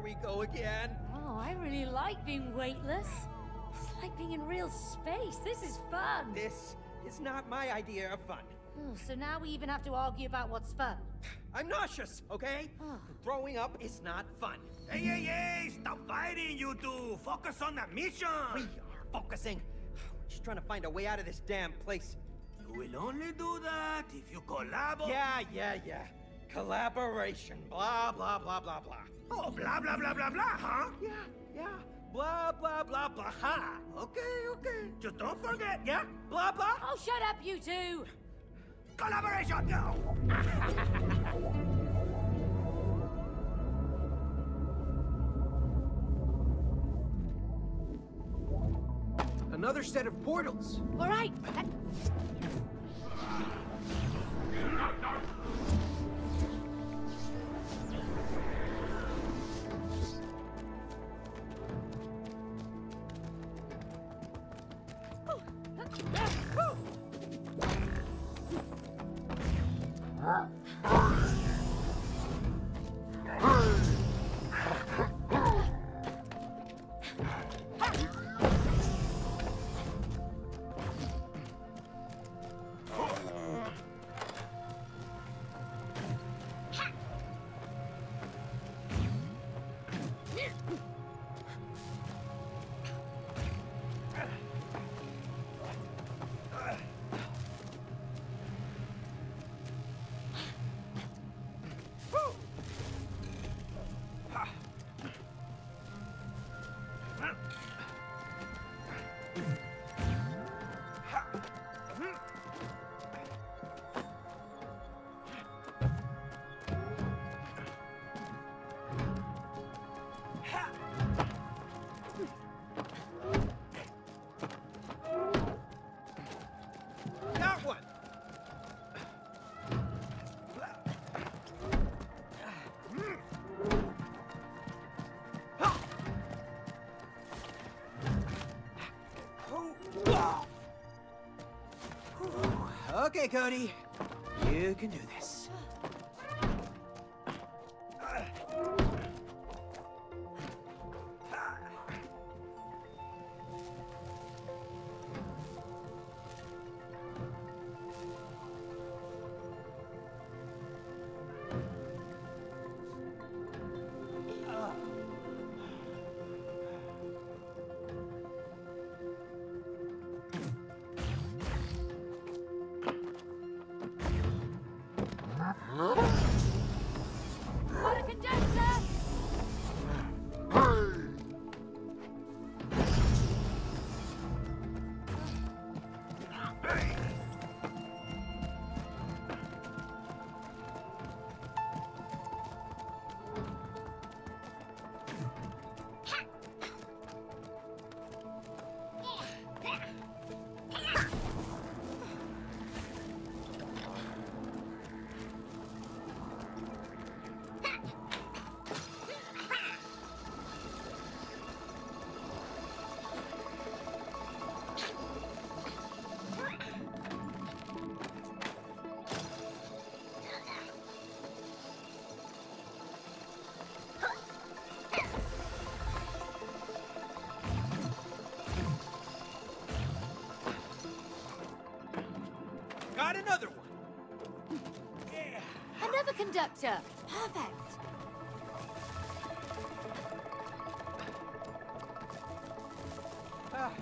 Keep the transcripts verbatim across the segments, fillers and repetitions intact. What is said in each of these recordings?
we go again. Oh, I really like being weightless. It's like being in real space. This is fun. This is not my idea of fun. Oh, so now we even have to argue about what's fun. I'm nauseous, okay? Oh. Throwing up is not fun. Hey, hey, hey! Stop fighting, you two! Focus on the mission! We are focusing. We're just trying to find a way out of this damn place. You will only do that if you collaborate. Yeah, yeah, yeah. Collaboration. Blah, blah, blah, blah, blah. Oh, blah, blah, blah, blah, blah, huh? Yeah, yeah. Blah, blah, blah, blah, ha. Okay, okay. Just don't forget, yeah? Blah, blah. Oh, shut up, you two! Collaboration, go! Another set of portals. All right. Got one. Okay, Cody. You can do this. What a condenser! Got another one. Yeah. Another conductor. Perfect. Ah.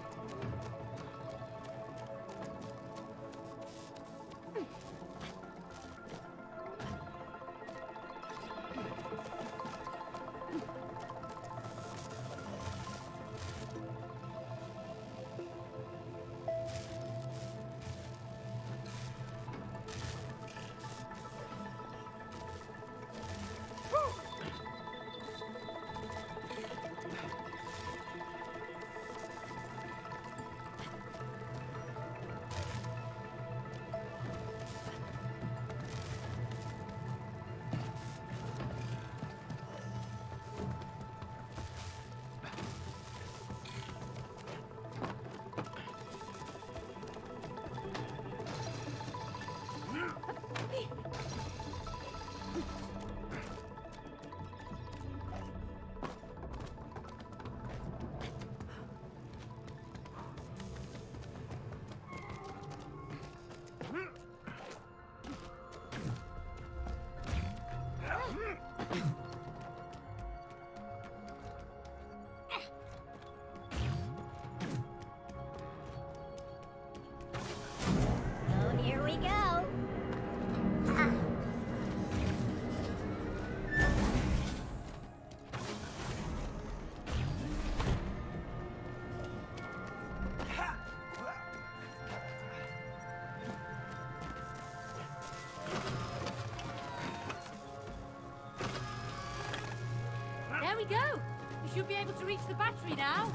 Oh, here we go. Ah. There we go. We should be able to reach the battery now.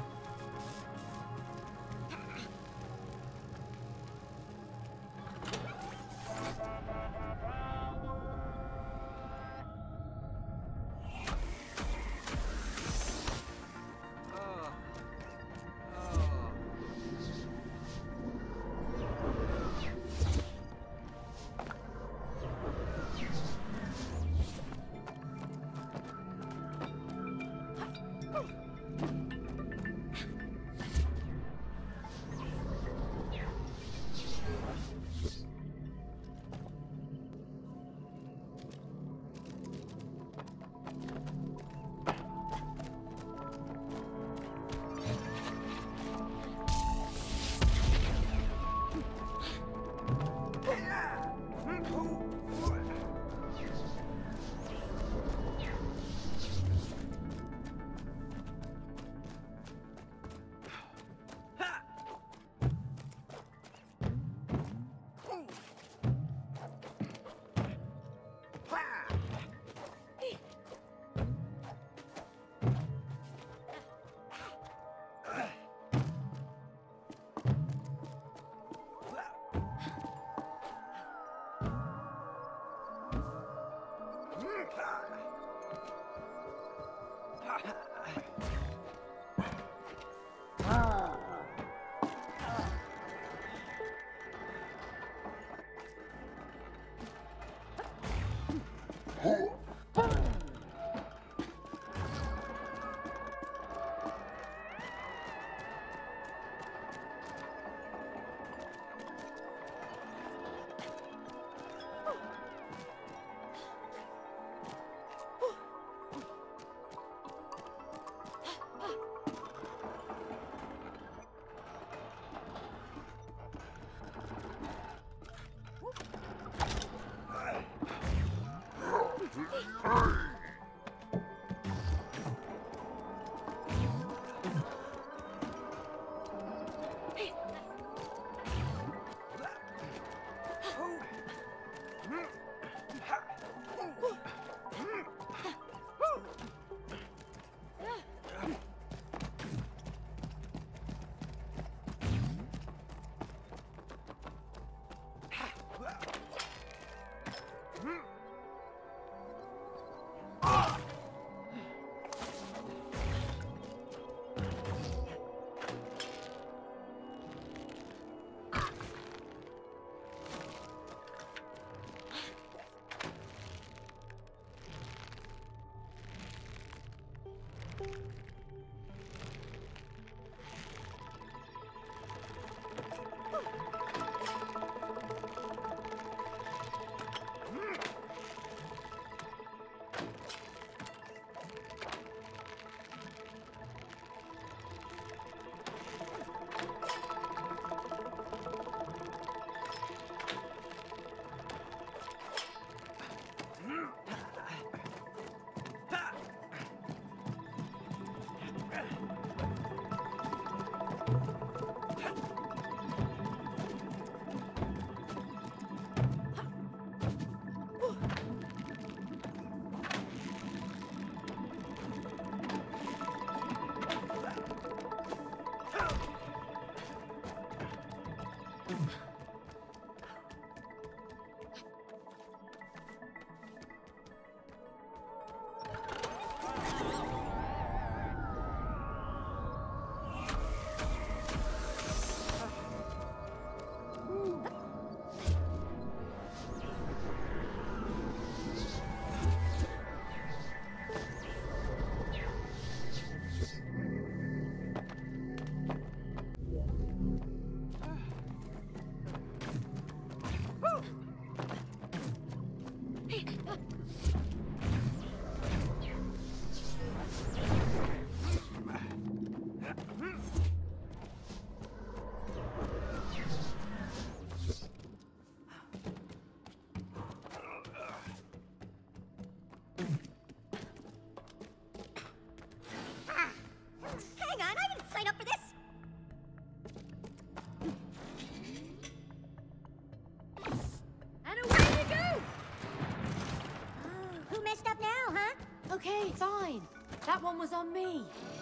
Okay, fine. That one was on me.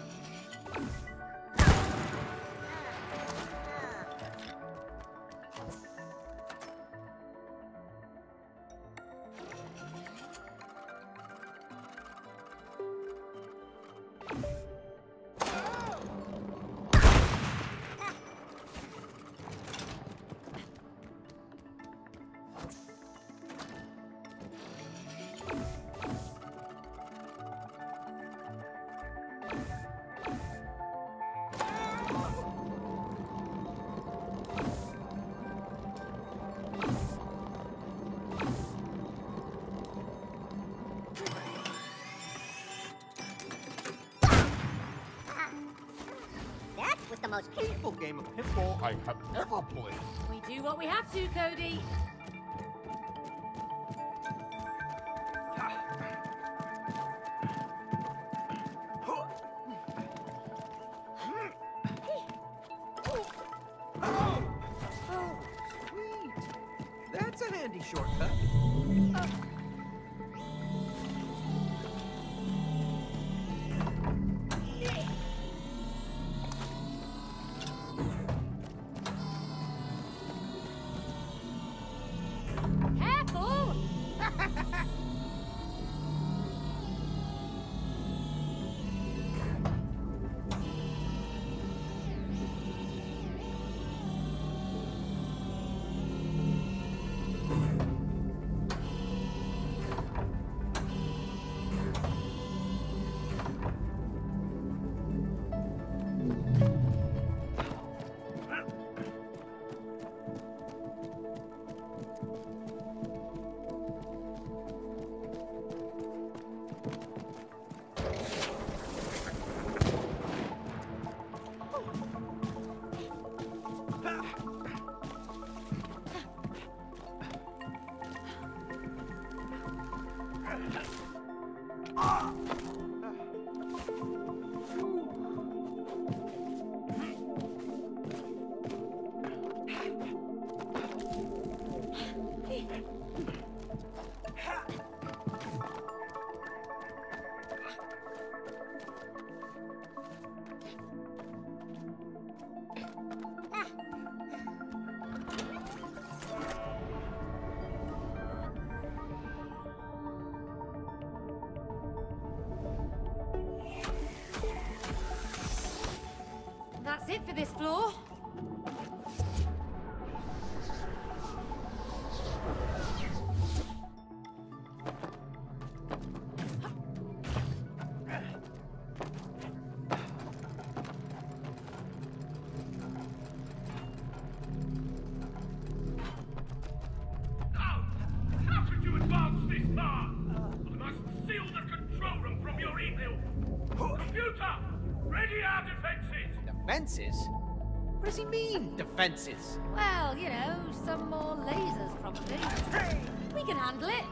The most Painful game of pinball I have ever played. We do what we have to, Cody. Oh, sweet. That's a handy shortcut. Uh. That's it for this floor. Defenses? What does he mean, defenses? Well, you know, some more lasers, probably. We can handle it.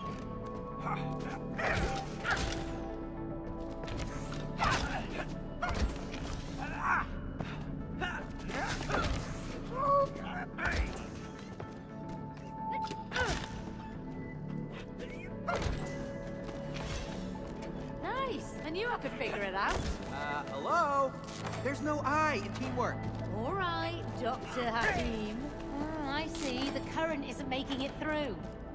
Nice. I knew I could figure it out. Uh, hello? There's no I in teamwork. All right, Doctor Hakim. Oh, I see. The current isn't making it through.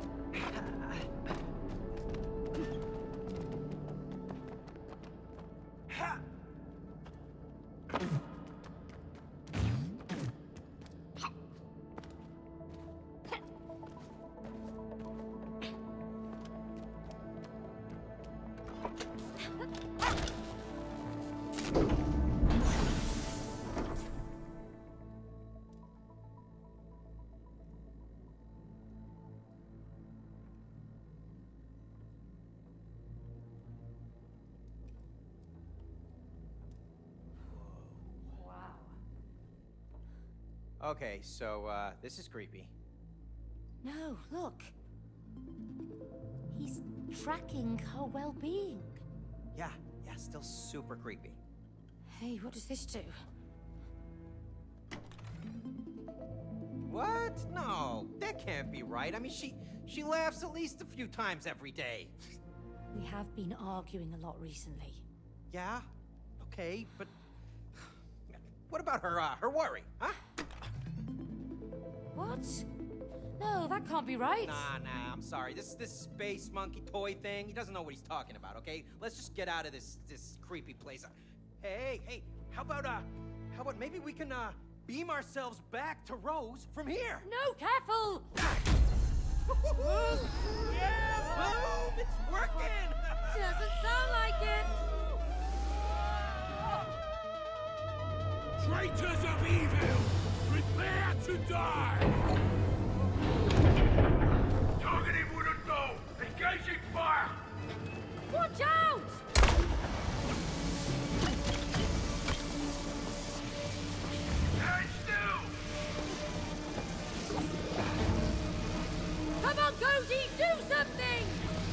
Okay, so, uh, this is creepy. No, look. He's tracking her well-being. Yeah, yeah, still super creepy. Hey, what does this do? What? No, that can't be right. I mean, she she laughs at least a few times every day. We have been arguing a lot recently. Yeah? Okay, but... What about her, uh, her worry, huh? What? No, that can't be right. Nah, nah, I'm sorry. This this space monkey toy thing, he doesn't know what he's talking about, okay? Let's just get out of this this creepy place. Hey, hey, how about, uh, how about maybe we can, uh, beam ourselves back to Rose from here? No, careful! Yeah, boom! It's working! Doesn't sound like it. Traitors of evil, prepare to die! Targeting wooden door! Engaging fire! Watch out! Stand still! Come on, Cody, do something!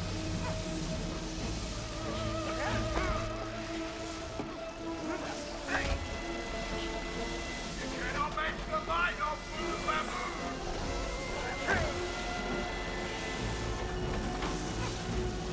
Hey! You cannot make the mind of blue bamboo!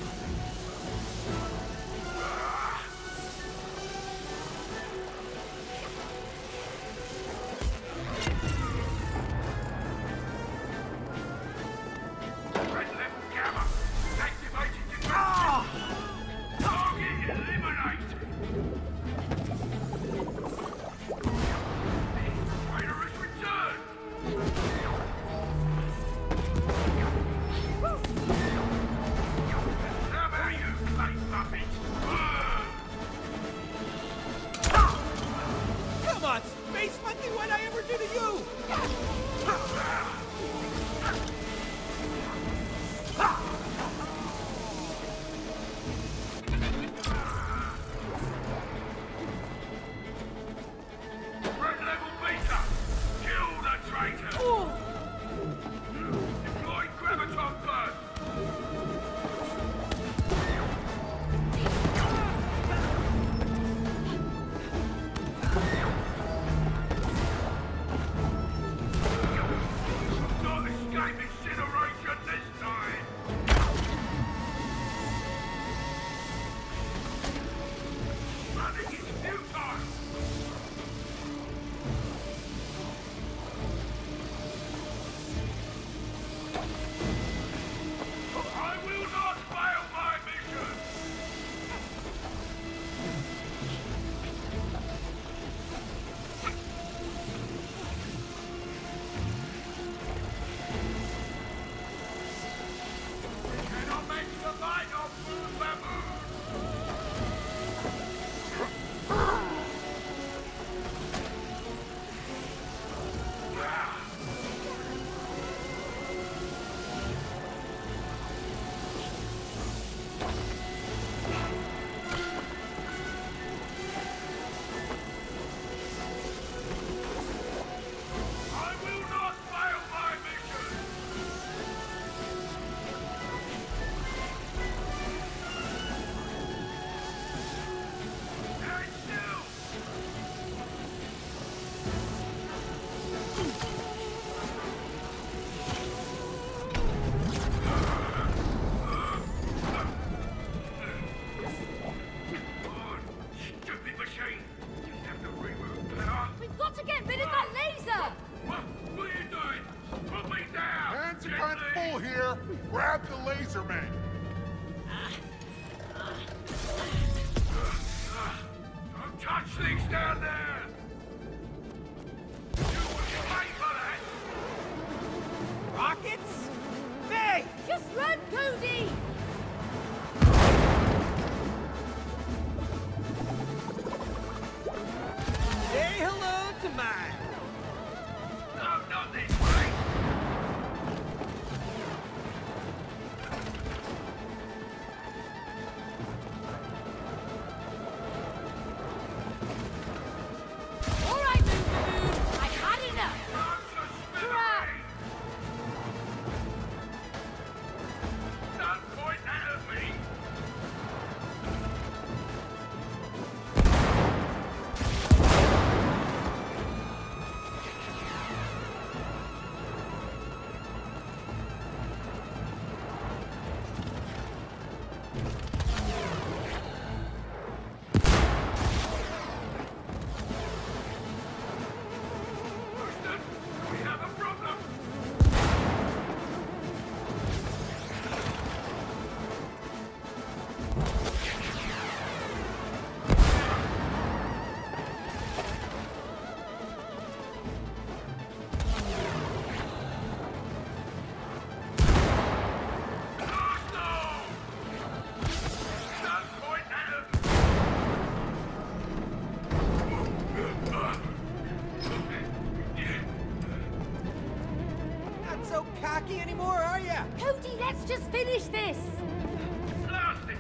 monkey anymore, are ya? Cody, let's just finish this! Blasted!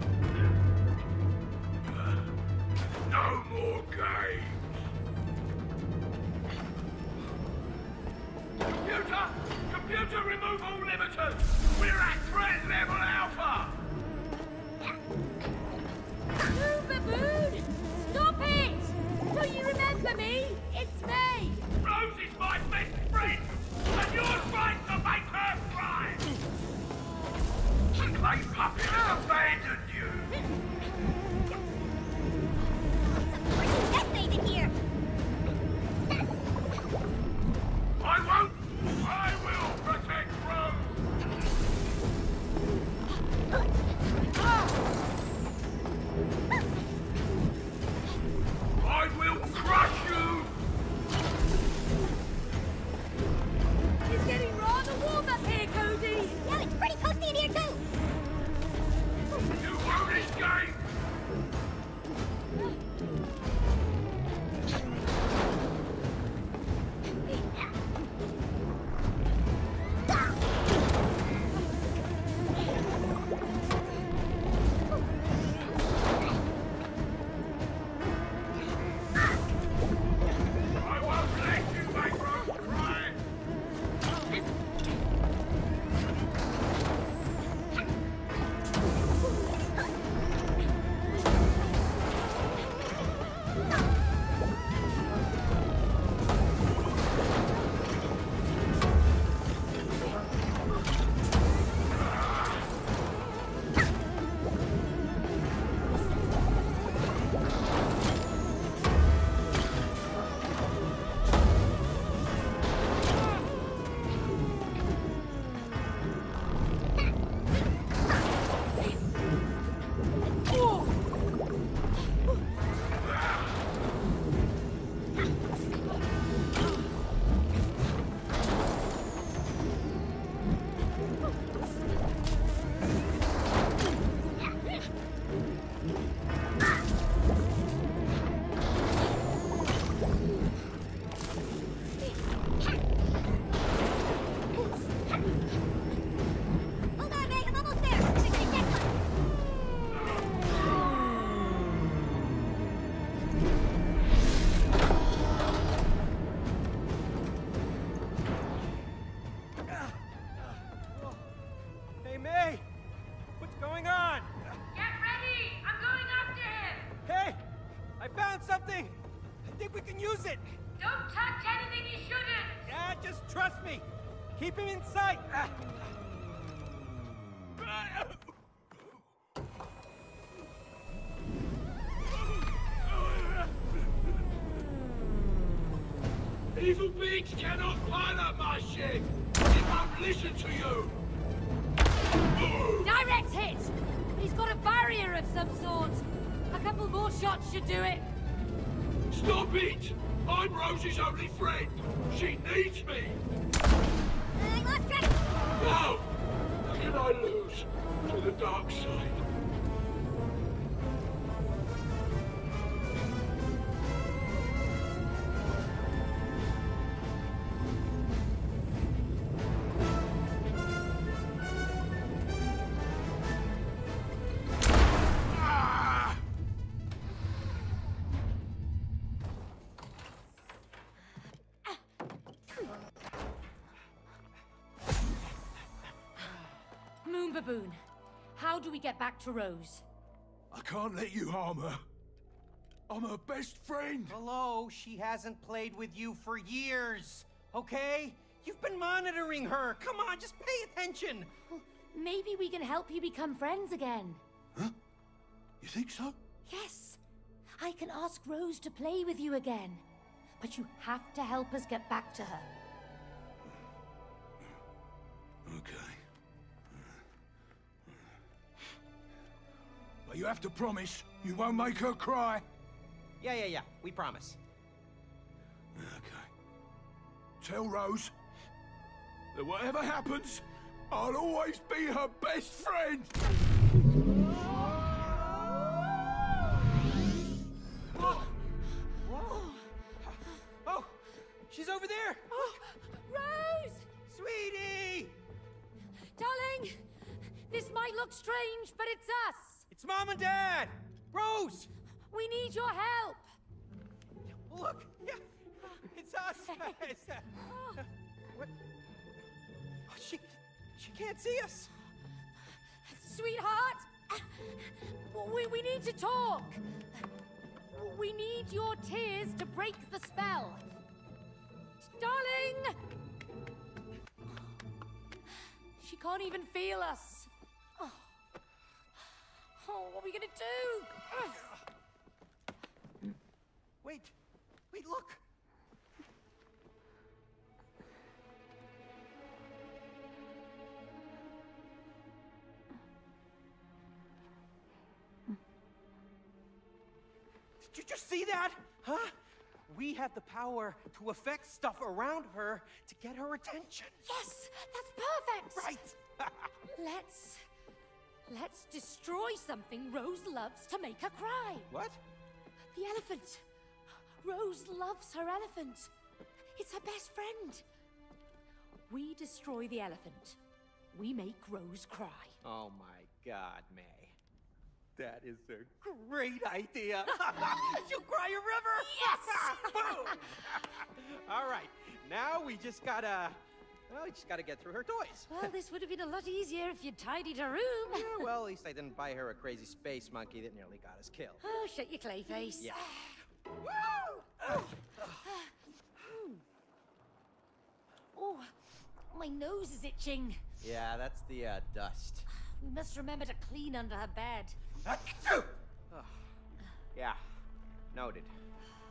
No more games! Computer! Computer, remove all limiters! We're at threat level Alpha! Move, baboon! Stop it! Don't you remember me? It's May! Rose is my best friend! And you're trying to make her cry! The clay puppet has abandoned you! What's made in here? I won't! I will protect Rose! I will crush you! It's getting rather warm up here, Cody! Yeah, it's pretty toasty in here too. You won't escape! I won't let you make Rose cry! Hold on, May, I'm almost there. Quick, quick, quick, quick. Hey, May! What's going on? Get ready! I'm going after him! Hey! I found something! I think we can use it! Don't touch anything you shouldn't! Yeah, just trust me! Keep him in sight! Ah. Evil beings cannot pilot my ship! It won't listen to you! Direct hit! He's got a barrier of some sort. A couple more shots should do it. Stop it! I'm Rose's only friend! She needs me! I lost track. No! How can I lose to the dark side? Ah! Moon Baboon, how do we get back to Rose? I can't let you harm her. I'm her best friend. Hello, she hasn't played with you for years, okay? You've been monitoring her. Come on, just pay attention. Well, maybe we can help you become friends again. Huh? You think so? Yes, I can ask Rose to play with you again. But you have to help us get back to her. Okay. But you have to promise you won't make her cry. Yeah, yeah, yeah, we promise. Okay. Tell Rose that whatever happens, I'll always be her best friend! Whoa! Whoa! Oh! She's over there! Oh, Rose! Sweetie! look strange, but it's us. It's Mom and Dad! Rose! We need your help. Look! Yeah! It's us! It's, uh, what? Oh, she... she can't see us! Sweetheart, we, we need to talk. We need your tears to break the spell. Darling! She can't even feel us. Oh, oh what are we gonna do? Wait! Wait, look! Did you just see that? Huh? We have the power to affect stuff around her to get her attention. Yes, that's perfect. Right. Let's... let's destroy something Rose loves to make her cry. What? The elephant. Rose loves her elephant. It's her best friend. We destroy the elephant. We make Rose cry. Oh my God, May. That is a great idea. She'll cry a river. Yes! Boom! All right, now we just gotta, well, we just gotta get through her toys. Well, this would have been a lot easier if you'd tidied her room. Yeah, well, at least I didn't buy her a crazy space monkey that nearly got us killed. Oh, shut your clay face. Yeah. Oh, my nose is itching. Yeah, that's the uh, dust. We must remember to clean under her bed. Oh, yeah, noted.